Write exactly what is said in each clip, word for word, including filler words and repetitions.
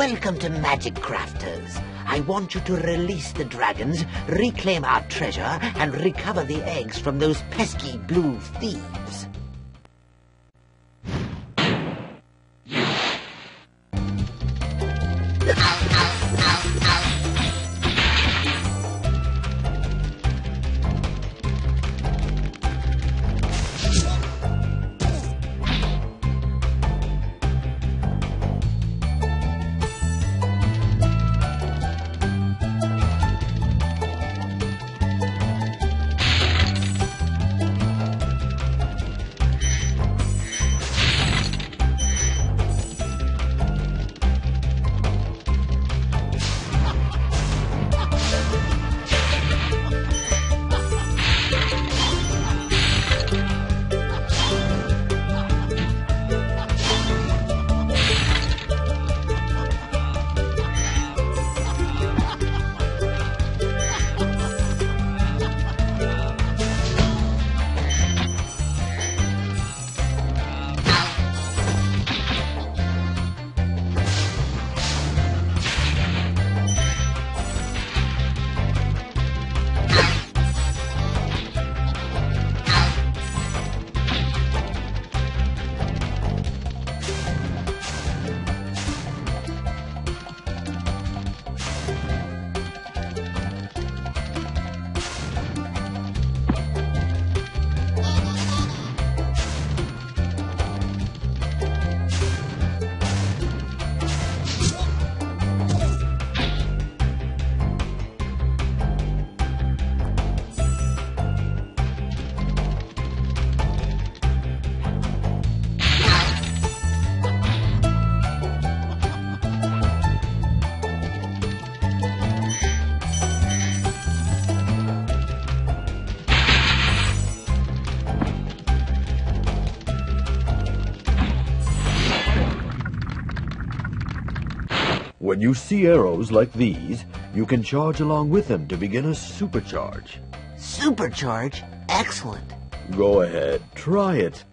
Welcome to Magic Crafters. I want you to release the dragons, reclaim our treasure, and recover the eggs from those pesky blue thieves. When you see arrows like these, you can charge along with them to begin a supercharge. Supercharge? Excellent. Go ahead, try it.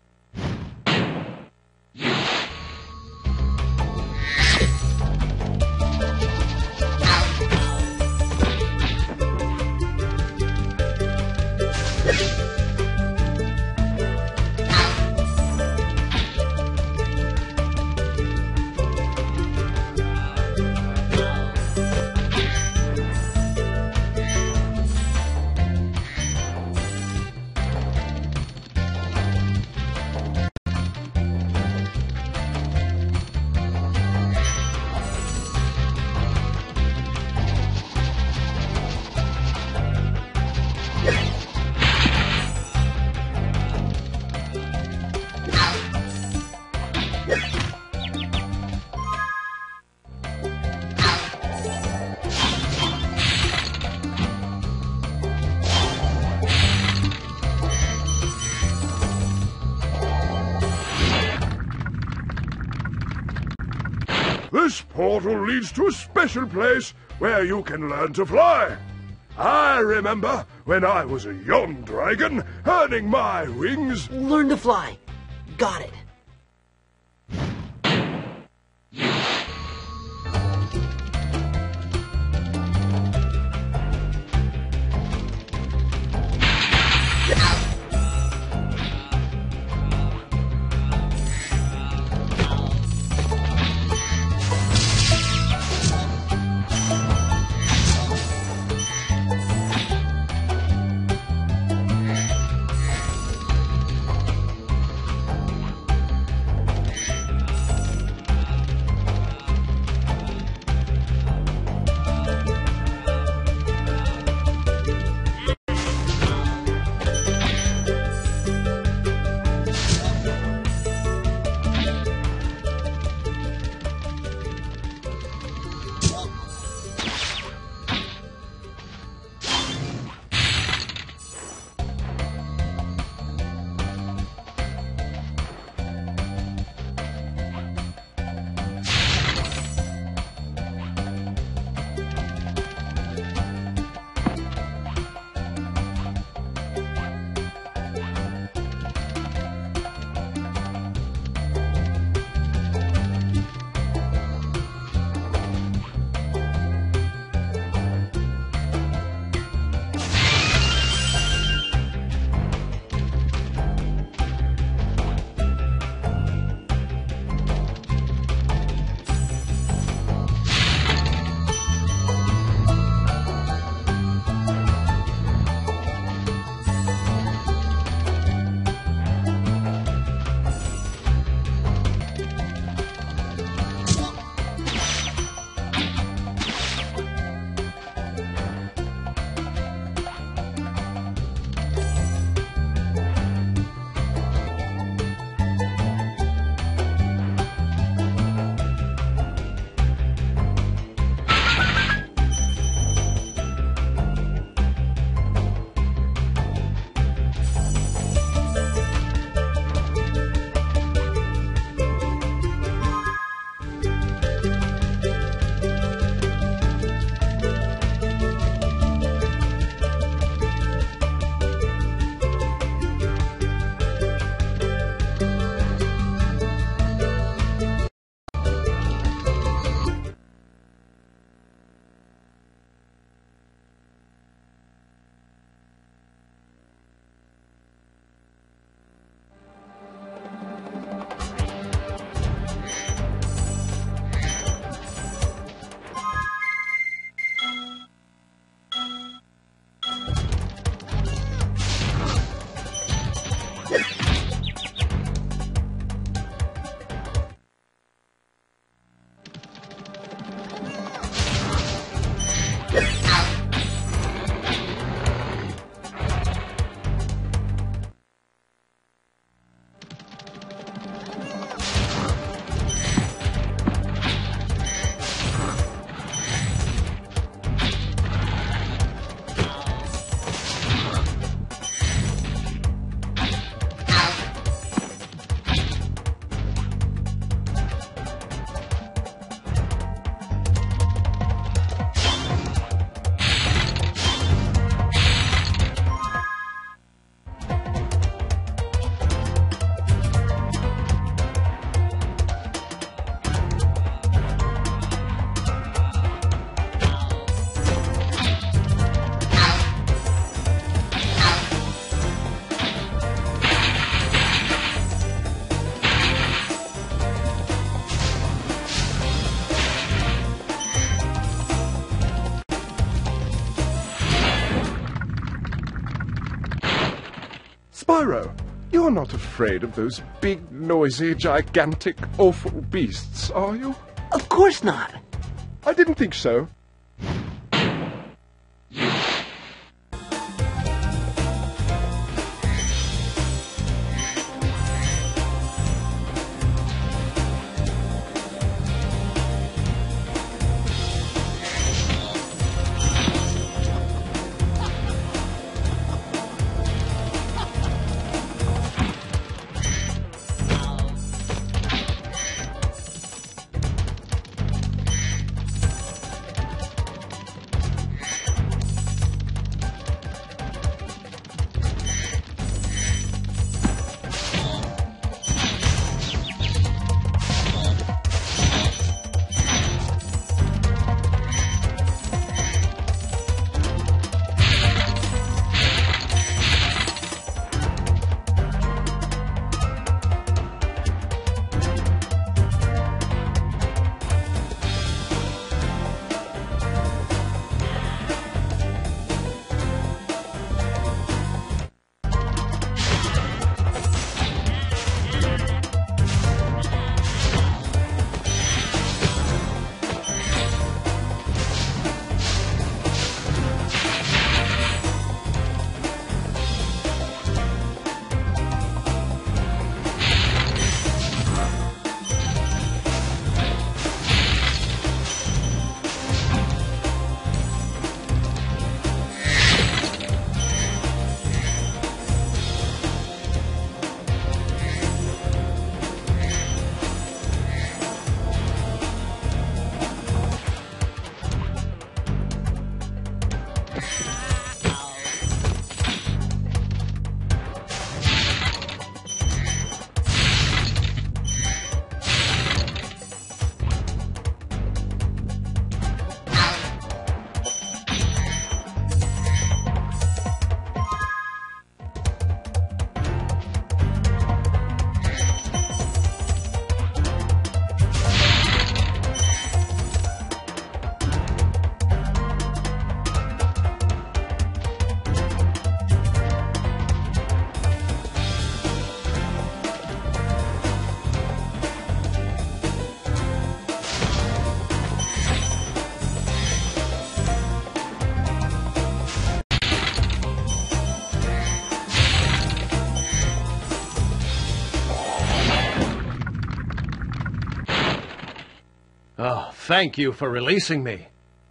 This portal leads to a special place where you can learn to fly. I remember when I was a young dragon, earning my wings. Learn to fly. Got it. Spyro, you're not afraid of those big, noisy, gigantic, awful beasts, are you? Of course not. I didn't think so. Oh, thank you for releasing me.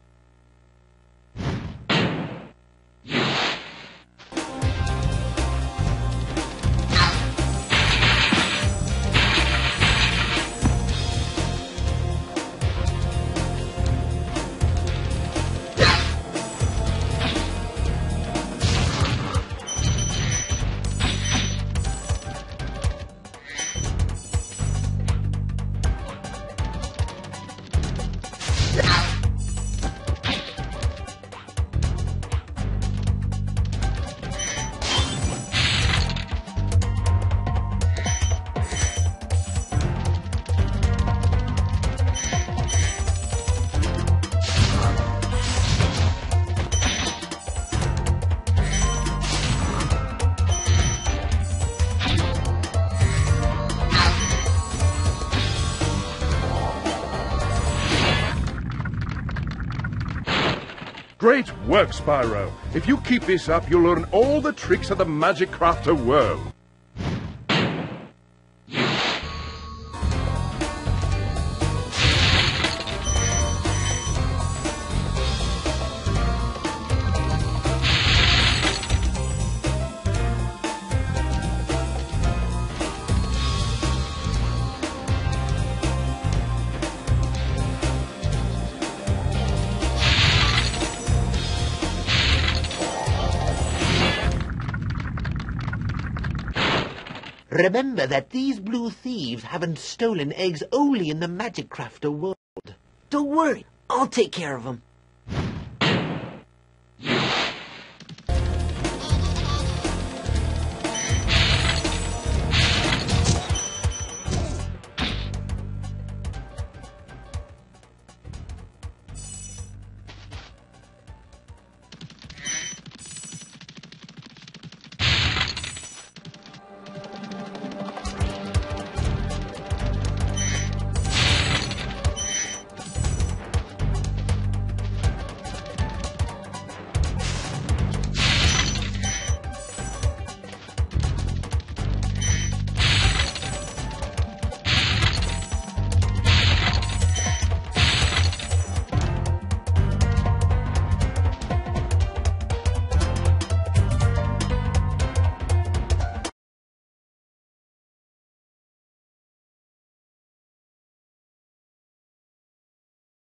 Great work, Spyro. If you keep this up, you'll learn all the tricks of the Magic Crafter world. Remember that these blue thieves haven't stolen eggs only in the Magic Crafter world. Don't worry, I'll take care of them.